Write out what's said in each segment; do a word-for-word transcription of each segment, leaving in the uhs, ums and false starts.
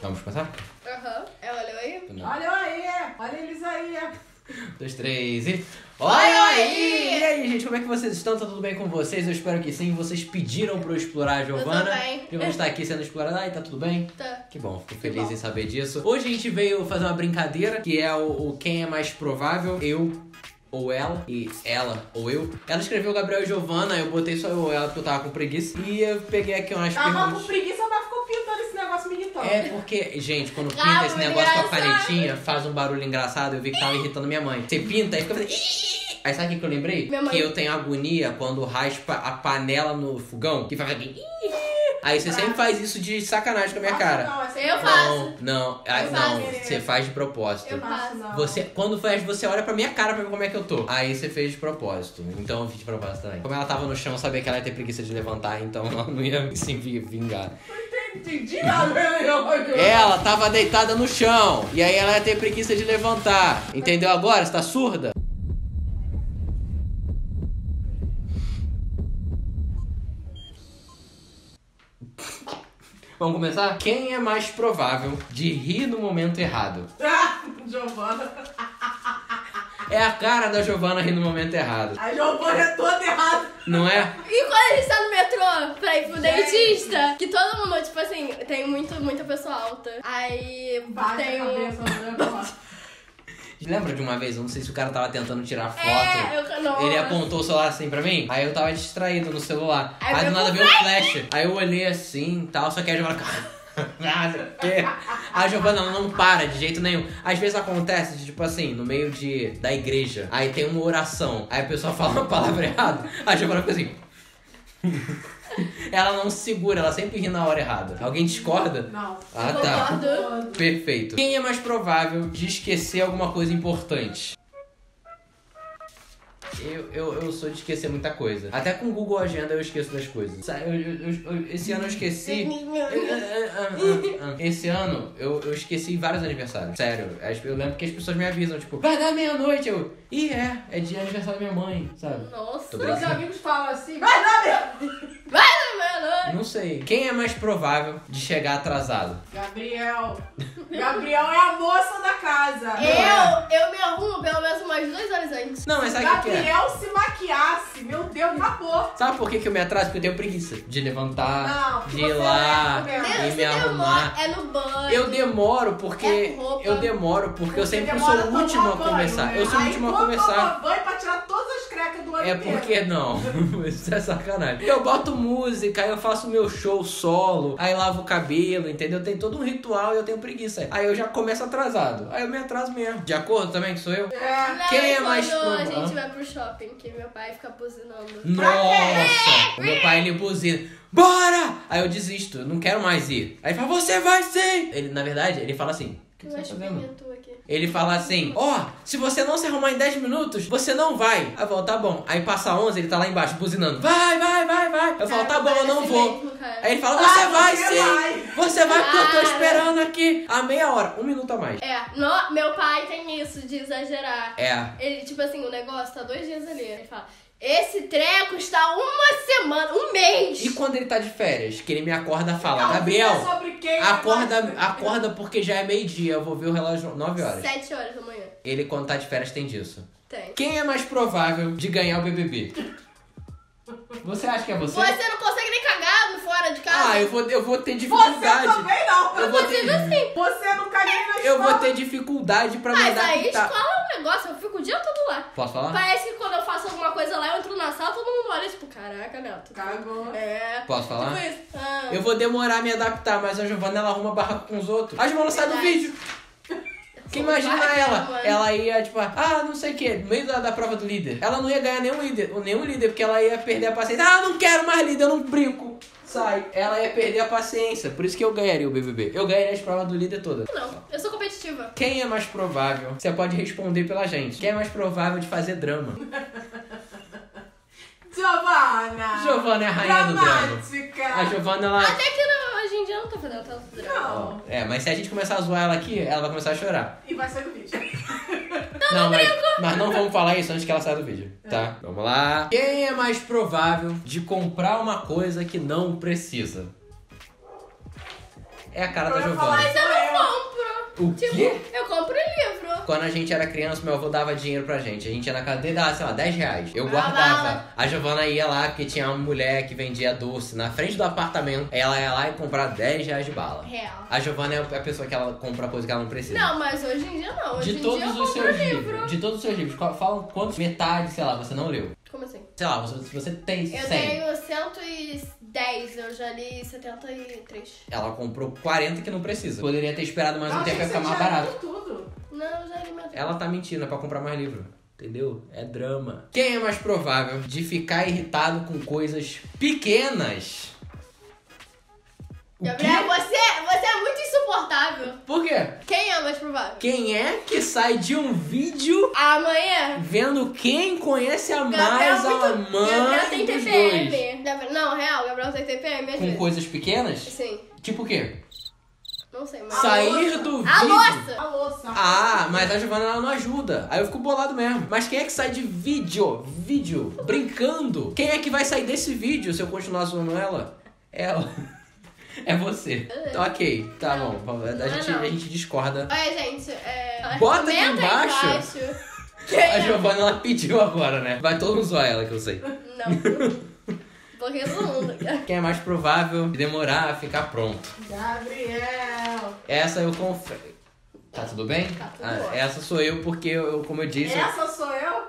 Vamos começar? Aham. Uhum. É, olha aí. Não. Olha aí, olha eles aí. Dois, três e... Olha aí! E aí, gente, como é que vocês estão? Tá tudo bem com vocês? Eu espero que sim. Vocês pediram pra eu explorar a Giovana. Eu também. E vamos estar aqui sendo explorada. Ai, tá tudo bem? Tá. Que bom, fico feliz em saber disso. Hoje a gente veio fazer uma brincadeira, que é o, o quem é mais provável, eu ou ela, e ela ou eu. Ela escreveu Gabriel e Giovana, eu botei só eu ou ela porque eu tava com preguiça. E eu peguei aqui umas Tava perguntas. com preguiça, mas ficou pintando esse negócio me irritando. É porque, gente, quando pinta Ah, esse negócio com a engraçado. canetinha, faz um barulho engraçado. Eu vi que tava irritando minha mãe. Você pinta e fica fazendo... Ih! Aí sabe o que que eu lembrei? Minha mãe. Que eu tenho agonia quando raspa a panela no fogão, que faz assim... Ih! Aí você sempre faz isso de sacanagem com a minha Faço cara. Não, assim, Eu faço. Não, não, ah, Eu não, faço. você faz de propósito. Eu faço, faço. não. Você, quando faz, você olha pra minha cara pra ver como é que eu tô. Aí você fez de propósito. Então eu fiz de propósito também. Como ela tava no chão, eu sabia que ela ia ter preguiça de levantar, então ela não ia se vingar. Não entendi nada. Ela tava deitada no chão. E aí ela ia ter preguiça de levantar. Entendeu agora? Você tá surda? Vamos começar? Quem é mais provável de rir no momento errado? Ah, Giovana. É a cara da Giovana rir no momento errado. A Giovana é toda errada. Não é? E quando a gente tá no metrô pra ir pro Gente. dentista, que todo mundo, tipo assim, tem muito, muita pessoa alta. Aí Bate tem a um... cabeça, né? Lembra de uma vez, eu não sei se o cara tava tentando tirar foto. É, eu não. Ele apontou o celular assim pra mim, aí eu tava distraído no celular. Aí Aí, do foi nada pro veio o flash. Aí eu olhei assim e tal, só que a Giovana... Nada, que... A Giovana ela não para de jeito nenhum. Às vezes acontece de, tipo assim, no meio de, da igreja, aí tem uma oração, aí a pessoa fala uma palavra errada, a Giovana fica assim... Ela não se segura, ela sempre ri na hora errada. Alguém discorda? Não. Ah, tá. Concordo. Perfeito. Quem é mais provável de esquecer alguma coisa importante? Eu, eu, eu sou de esquecer muita coisa. Até com o Google Agenda eu esqueço das coisas. Sa- eu- eu- eu- eu- esse ano eu esqueci... Esse ano eu, eu esqueci vários aniversários. Sério. As- Eu lembro que as pessoas me avisam, tipo, vai dar meia-noite. Eu, ih, é, é dia de aniversário da minha mãe, sabe? Nossa. Tô Meus brincando. amigos falam assim, vai dar mesmo. Vai na meia-noite. Não sei. Quem é mais provável de chegar atrasado? Gabriel. Gabriel é a moça da casa. Eu, eu me arrumo pelo menos umas duas horas antes. Não, mas sabe o que que é? Gabriel se maquiasse, meu Deus, acabou. Sabe por que, que eu me atraso? Porque eu tenho preguiça de levantar, Não, de você ir lá é mesmo. e Você me arrumar. demora, é no banho. Eu demoro porque. É com roupa. Eu demoro porque eu Você sempre demora sou o a último a tomar banho, começar. né? Eu sou o Aí último a quando começar. toma banho pra tirar todas as crecas do ano É inteiro. porque não. Isso é sacanagem. Eu boto música, aí eu faço meu show solo, aí lavo o cabelo, entendeu? Tem todo um ritual e eu tenho preguiça. Aí eu já começo atrasado. Aí eu me atraso mesmo. De acordo também que sou eu? É. Não, Quem e é mais quando a provável? gente vai pro shopping, que meu pai fica buzinando. Nossa! O meu pai ele buzina. Bora! Aí eu desisto, eu não quero mais ir. Aí ele fala, você vai sim! Ele, na verdade, ele fala assim, o que, que Eu você tá acho fazendo? pimento aqui. Ele fala assim, ó, oh, se você não se arrumar em dez minutos, você não vai. Aí eu falo, tá bom. Aí passa onze, ele tá lá embaixo buzinando, vai, vai, vai, vai. Eu falo, tá bom, eu não Parece vou. mesmo, cara. Aí ele fala, você Ah, vai você sim! vai. Você vai porque eu tô Cara. esperando aqui há meia hora, um minuto a mais. É, no, meu pai tem isso de exagerar. É. Ele, tipo assim, o negócio tá dois dias ali. Ele fala, esse treco está uma semana, um mês. E quando ele tá de férias, que ele me acorda e fala, Não, Gabriel, é sobre quem acorda, vai- acorda porque já é meio-dia, eu vou ver o relógio nove horas. Sete horas da manhã. Ele, quando tá de férias, tem disso. Tem. Quem é mais provável de ganhar o B B B? Você acha que é você? Você não consegue nem cagar fora de casa? Ah, eu vou, eu vou ter Você dificuldade. também não. Eu vou Você ter, assim. Você não cai nem na eu vou escola. ter dificuldade pra me Mas aí adaptar. escola é um negócio, eu fico o dia todo lá. Posso falar? Parece que quando eu faço alguma coisa lá, eu entro na sala, todo mundo olha, tipo, caraca, Neto. Cagou. É. Posso falar? Tipo isso. Ah. Eu vou demorar a me adaptar, mas a Giovana ela arruma barraco com os outros. A Giovana sai do Verdade. vídeo. Que imagina Vai, ela, mano. ela ia, tipo, ah, não sei o que, no meio da, da prova do líder. Ela não ia ganhar nenhum líder, nenhum líder, porque ela ia perder a paciência. Ah, eu não quero mais líder, eu não brinco. Sai. Ela ia perder a paciência, por isso que eu ganharia o B B B. Eu ganharia as provas do líder todas. Não, eu sou competitiva. Quem é mais provável? Você pode responder pela gente. Quem é mais provável de fazer drama? Giovana. Giovana é a rainha do drama. Dramática. A Giovana, ela... Até que não, hoje em dia eu não tô fazendo tanto drama. Não. É, mas se a gente começar a zoar ela aqui, ela vai começar a chorar. E vai sair do vídeo. Não, mas, mas não vamos falar isso antes que ela saia do vídeo, tá? Vamos lá. Quem é mais provável de comprar uma coisa que não precisa? É a cara da Eu ia Giovana. falar Mas eu não O Tipo, quê? eu compro livro. Quando a gente era criança, meu avô dava dinheiro pra gente. A gente ia na casa dele, dava, sei lá, dez reais. Eu Ah, guardava. bala. A Giovana ia lá, porque tinha uma mulher que vendia doce na frente do apartamento. Ela ia lá e comprava dez reais de bala. Real. A Giovana é a pessoa que ela compra coisa que ela não precisa. Não, mas hoje em dia não. Hoje De em todos dia eu os compro seus livro. livros, de todos os seus livros, qual- fala quantos, metade, sei lá, você não leu. Como assim? Sei lá, você, se você tem Eu cem, tenho cento e dez, eu já li setenta e três. ela comprou quarenta que não precisa. Poderia ter esperado mais um Eu tempo achei pra que ficar você mais tinha barato. lido tudo. Não, eu já li meu tempo. Ela tá mentindo, é pra comprar mais livro. Entendeu? É drama. Quem é mais provável de ficar irritado com coisas pequenas? O Gabriel, quê? você, você é muito insuportável. Por quê? Quem é mais provável? Quem é que sai de um vídeo Amanhã. vendo quem conhece a Gabriel mais é muito... a mãe Gabriel tem dos T P dois? M. Gabriel... Não, real, Gabriel tem T P M às Com vezes. coisas pequenas? Sim. Tipo o quê? Não sei, mas... Sair do vídeo. A louça! A louça. Ah, mas a Giovana ela não ajuda. Aí eu fico bolado mesmo. Mas quem é que sai de vídeo? Vídeo? Brincando? Quem é que vai sair desse vídeo se eu continuar zoando ela? Ela. É você. Ok, tá Não, bom. A não é gente, não. a gente discorda. Olha, gente, é... Bota aqui comenta aí embaixo. embaixo. Quem A é? Giovana ela pediu agora, né? Vai todo mundo zoar ela, que eu sei. Não. Bloqueia todo mundo. Quem é mais provável de demorar a ficar pronto? Gabriel. Essa eu confesso. Tá tudo bem? Tá tudo Ah, ótimo. essa sou eu porque, eu, como eu disse... Essa sou eu?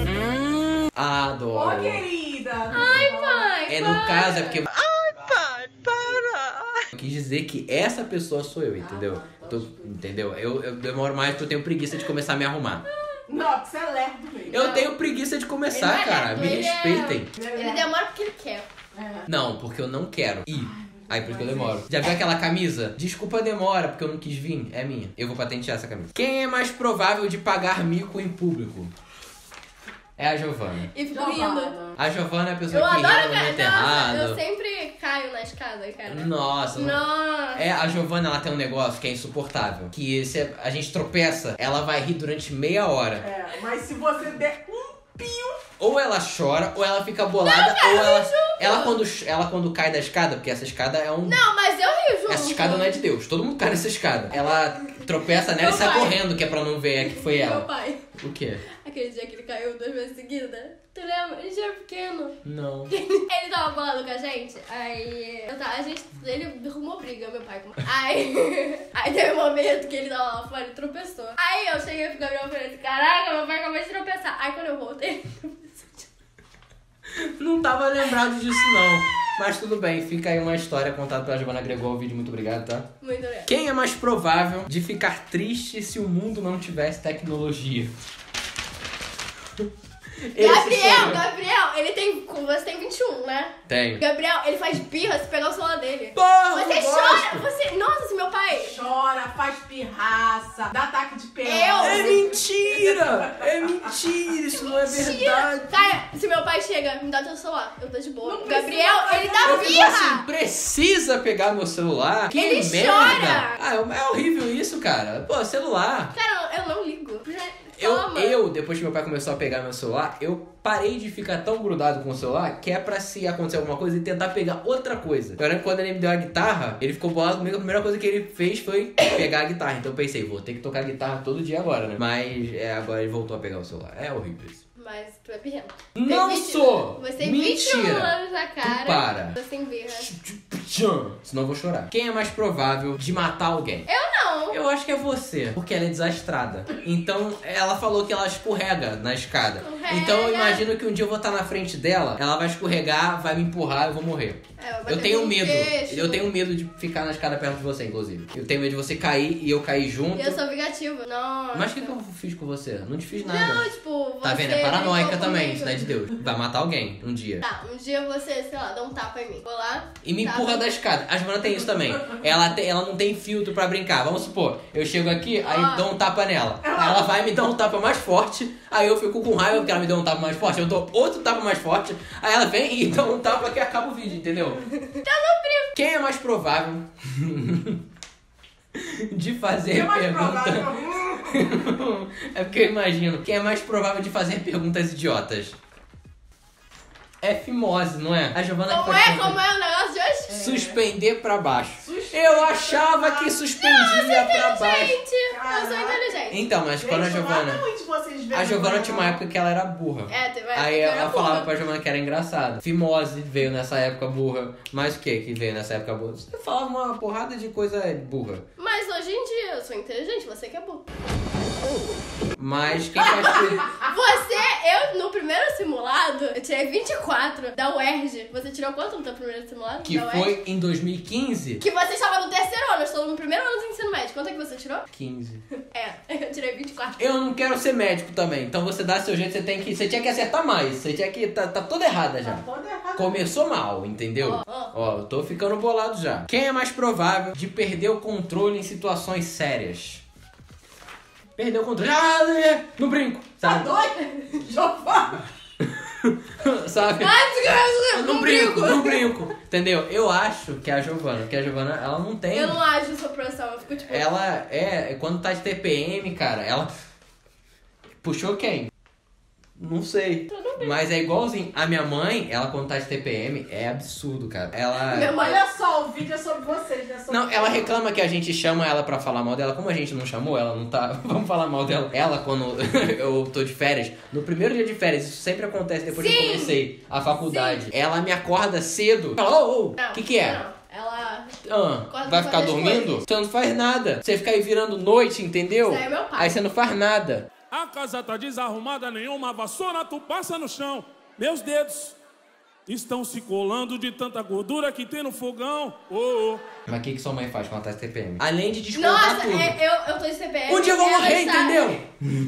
Adoro. Ô, querida. Ai, pai, É, no para. caso, é porque... Ai, pai, para! Eu quis dizer que essa pessoa sou eu, entendeu? Ah, tá, Tô- entendeu? Eu, eu demoro mais porque eu tenho preguiça de começar a me arrumar. Não, porque você é lerdo mesmo. Eu tenho preguiça de Ele começar, não é cara. lerdo, Me ele é- respeitem. Ele demora porque ele quer. É. Não, porque eu não quero ir. Aí por isso que eu demoro. Já viu aquela camisa? Desculpa a demora, porque eu não quis vir. É minha. Eu vou patentear essa camisa. Quem é mais provável de pagar mico em público? É a Giovana. E fico Giovana. rindo. A Giovana é a pessoa Eu que ri adoro no momento cair. Nossa, eu errado. sempre caio na escada, cara. Nossa. Nossa. É, a Giovana, ela tem um negócio que é insuportável. Que se a gente tropeça, ela vai rir durante meia hora. É, mas se você der um pio... Ou ela chora, ou ela fica bolada, ou ela... Ela quando, ela quando cai da escada, porque essa escada é um... Não, mas eu rio junto. Essa escada não é de Deus, todo mundo cai nessa escada. Ela tropeça nela e Meu sai pai. correndo, que é pra não ver que foi Meu ela. pai, O quê? aquele dia que ele caiu duas vezes seguidas, tu lembra? Ele já era pequeno. Não. Ele tava bolado com a gente, aí eu tava, a gente, ele arrumou briga, meu pai. Aí, aí teve um momento que ele tava lá fora e tropeçou. Aí eu cheguei pro Gabriel e falei assim, caraca, meu pai acabou de tropeçar. Aí quando eu voltei, ele tropeçou de Não tava lembrado disso, não. Mas tudo bem, fica aí uma história contada pela Giovana Gregor. O vídeo, muito obrigado, tá? muito obrigada. Quem é mais provável de ficar triste se o mundo não tivesse tecnologia? Esse sou Gabriel, eu. Gabriel, ele tem, você tem vinte e um, né? Tenho. Gabriel, ele faz birra se pegar o celular dele. Porra, Você eu chora, gosto. você, nossa, se meu pai... Chora, faz pirraça, dá ataque de pelo. Eu? É mentira! É mentira, isso não é verdade. Cara, se meu pai chega, me dá teu celular, eu tô de boa. Não precisa Gabriel, fazer ele dá Eu fico assim, birra! precisa pegar meu celular? Que Ele merda! chora. Ah, é é horrível isso, cara. Pô, celular. Cara, eu não ligo. Eu, Toma. eu, depois que meu pai começou a pegar meu celular, eu parei de ficar tão grudado com o celular que é pra se acontecer alguma coisa e tentar pegar outra coisa. Eu lembro que quando ele me deu a guitarra, ele ficou bolado comigo, a primeira coisa que ele fez foi pegar a guitarra. Então eu pensei, vou ter que tocar guitarra todo dia agora, né? Mas é, agora ele voltou a pegar o celular. É horrível isso. Mas tu é birrento. Não Tem vinte sou! Você tem vinte e um Mentira! anos na cara. para. Você tem birra. Senão eu vou chorar. Quem é mais provável de matar alguém? Eu não. Eu acho que é você, porque ela é desastrada. Então, ela falou que ela escorrega na escada. Escorrega. Então, eu imagino que um dia eu vou estar na frente dela, ela vai escorregar, vai me empurrar, eu vou morrer. É, vai Eu bater tenho no medo. queixo. Eu tenho medo de ficar na escada perto de você, inclusive. Eu tenho medo de você cair e eu cair junto. Eu sou vingativa. Nossa. Mas o que, que eu fiz com você? Não te fiz nada. Não, tipo, você... Tá vendo? É paranoica brigou também, comigo. isso não é de Deus. Vai matar alguém um dia. Tá, um dia você, sei lá, dá um tapa em mim. Vou lá. E me tapa. empurra da escada. A Giovana tem isso também. Ela, tem, ela não tem filtro pra brincar. Vamos supor, eu chego aqui, aí Ah. dou um tapa nela. Aí ela vai e me dá um tapa mais forte. Aí eu fico com raiva porque ela me deu um tapa mais forte. Eu dou outro tapa mais forte. Aí ela vem e dá um tapa que acaba o vídeo, entendeu? Então não brinco. Quem é mais provável de fazer É mais pergunta... provável. É porque eu imagino. Quem é mais provável de fazer perguntas idiotas? É fimose, não é? A Giovana que Como faz é? pergunta- Como é o negócio de hoje? Suspender pra baixo. Suspender Eu achava pra que baixo. suspendia pra capaz. Gente, eu sou Caraca. inteligente. Então, mas quando a Gente, Giovana... não muito vocês A verem Giovana não. tinha uma época que ela era burra. É, teve uma época Aí que eu era ela falava burra. pra Giovana que era engraçado. Fimose veio nessa época burra. Mas o que que veio nessa época burra? Você falava uma porrada de coisa burra. Mas hoje em dia eu sou inteligente, você que é burro. Mas quem faz coisa... Você, eu no primeiro simulado, eu tirei vinte e quatro da U E R J. Você tirou quanto no teu primeiro simulado? Que da U E R J? foi em dois mil e quinze? Que você estava no terceiro ano, eu estou no primeiro ano do ensino médio. Quanto é que você tirou? quinze. É, eu tirei vinte e quatro. Eu não quero ser médico também. Então você dá seu jeito, você tem que. Você tinha que acertar mais. Você tinha que. Tá, tá toda errada já. Tá toda errada. Começou mal, entendeu? Ó, ó. Ó, eu tô ficando bolado já. Quem é mais provável de perder o controle em situações sérias? Perder o controle. Ah, é, no brinco. Tá Sabe? doido? Giovana! Sabe? Ai, desgraça, No brinco, no brinco. Entendeu? Eu acho que a Giovana, que a Giovana, ela não tem. Eu não acho sua profissão, eu fico tipo... Ela é. Quando tá de T P M, cara, ela. Puxou quem? Não sei. Tudo bem. Mas é igualzinho. A minha mãe, ela quando tá de T P M, é absurdo, cara. Ela. Meu mãe- Olha só, o vídeo é sobre vocês, né? Sobre Não, ela reclama que a gente chama ela pra falar mal dela. Como a gente não chamou, ela não tá. Vamos falar mal dela. Ela, quando eu tô de férias, no primeiro dia de férias, isso sempre acontece depois que eu Sim. comecei a faculdade. Ela me acorda cedo. Fala, ô, ô, Não, o que que é? Não, ela... Ah, Acorda vai pra ficar fazer as dormindo? coisas. Você não faz nada. Você fica aí virando noite, entendeu? Isso aí é meu pai. Aí você não faz nada. A casa tá desarrumada, nenhuma vassoura tu passa no chão. Meus dedos estão se colando de tanta gordura que tem no fogão. Oh, oh. Mas o que, que sua mãe faz quando ela tá de T P M? Além de descontar Nossa, tudo. é, eu, eu tô de T P M. Um dia eu vou ela morrer, está- entendeu?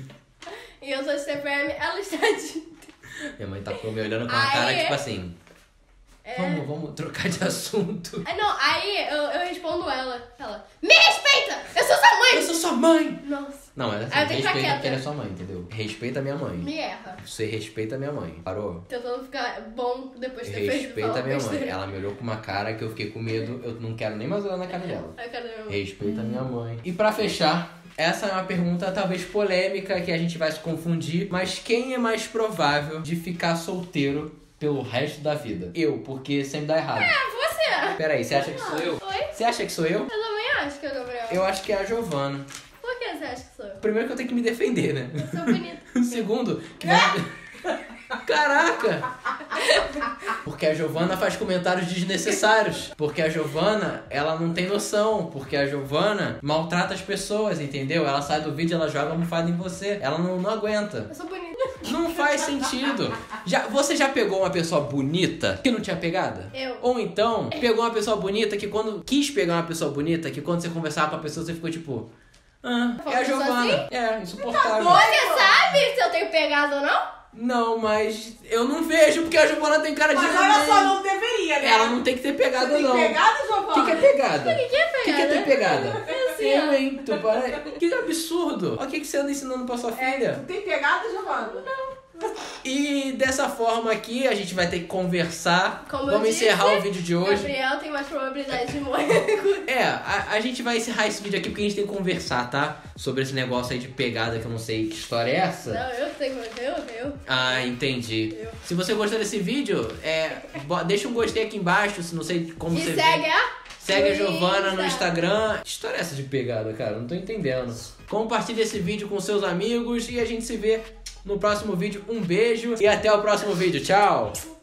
E eu tô de T P M, ela está de... Minha mãe tá me olhando com uma Aí- cara tipo assim. É... Vamos, vamos trocar de assunto. Ah, não, aí eu, eu respondo ela. Ela, me respeita! Eu sou sua mãe! Eu sou sua mãe! Nossa, Não, mas assim, Aí eu tenho que ficar respeita quieta. porque ela é sua mãe, entendeu? Respeita a minha mãe. me erra. Você respeita a minha mãe. Parou? Tentando ficar bom depois de ter feito Respeita falar a minha mãe. besteira. Ela me olhou com uma cara que eu fiquei com medo. Eu não quero nem mais olhar na cara dela. Ai, cadê meu... Respeita a minha mãe. E pra fechar, essa é uma pergunta talvez polêmica que a gente vai se confundir, mas quem é mais provável de ficar solteiro pelo resto da vida? Eu, porque sempre dá errado. Ah, você! Peraí, você acha que sou eu? Oi? Você acha que sou eu? Eu também acho que é o Gabriel. Eu acho que é a Giovana. Por que você acha que sou eu? Primeiro que eu tenho que me defender, né? Eu sou bonita. Segundo, que vai... Caraca! Porque a Giovana faz comentários desnecessários. Porque a Giovana, ela não tem noção. Porque a Giovana maltrata as pessoas, entendeu? Ela sai do vídeo, ela joga a almofada em você. Ela não, não aguenta. Eu sou bonita. Não faz sentido. Já, você já pegou uma pessoa bonita que não tinha pegada? Eu. Ou então, pegou uma pessoa bonita que quando... Quis pegar uma pessoa bonita que quando você conversava com a pessoa, você ficou tipo... Ah, é a Pessoa Giovana. assim? É, insuportável. Você sabe se eu tenho pegado ou não? Não, mas eu não vejo porque a Giovana tem cara de Mas neném. olha só, não deveria, né? Ela não tem que ter Você pegada, tem não. pegada, O Giovana? que, que é pegada? O que, que é O que, pegada? que é ter pegada? É assim, Eu, ó. hein? Tu para... Que absurdo. Olha o que, que você anda ensinando pra sua É, filha. tu tem pegada, Giovana? Não. E dessa forma aqui, a gente vai ter que conversar. Como eu Vamos disse, encerrar o vídeo de hoje. Gabriel tem mais probabilidade de morrer. É, a, a gente vai encerrar esse vídeo aqui porque a gente tem que conversar, tá? Sobre esse negócio aí de pegada que eu não sei que história é essa. Não, eu tenho. Eu, eu. Ah, entendi. Eu. Se você gostou desse vídeo, é, bo- deixa um gostei aqui embaixo, se não sei como E você segue vê. a... Segue a no Giovana no Insta. Instagram. Que história é essa de pegada, cara? Não tô entendendo. Compartilhe esse vídeo com seus amigos e a gente se vê no próximo vídeo. Um beijo e até o próximo vídeo. Tchau!